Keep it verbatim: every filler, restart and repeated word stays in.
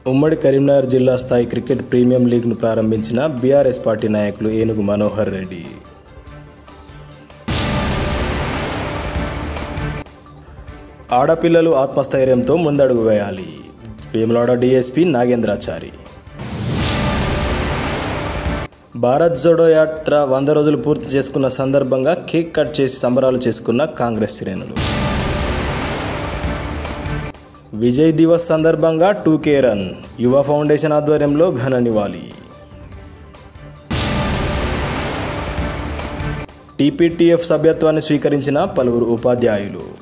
ఉమ్మడి కరీంనగర్ జిల్లా స్థాయి క్రికెట్ ప్రీమియం లీగ్ను ప్రారంభించిన బీఆర్ఎస్ పార్టీ నాయకులు ఏనుగు మనోహర్ రెడ్డి. ఆడపిల్లలు ఆత్మస్థైర్యంతో ముందడుగు వేయాలి. వేములవాడ డీఎస్పీ నాగేంద్రాచారి. భారత్ జోడో యాత్ర వంద రోజులు పూర్తి చేసుకున్న సందర్భంగా కేక్ కట్ చేసి సంబరాలు చేసుకున్న కాంగ్రెస్ శ్రేణులు. విజయ్ దివస్ సందర్భంగా two K run, Yuva foundation ఆధ్వర్యంలో ఘన నివాళి. టీపీటీఎఫ్ సభ్యత్వాన్ని స్వీకరించిన పలువురు ఉపాధ్యాయులు.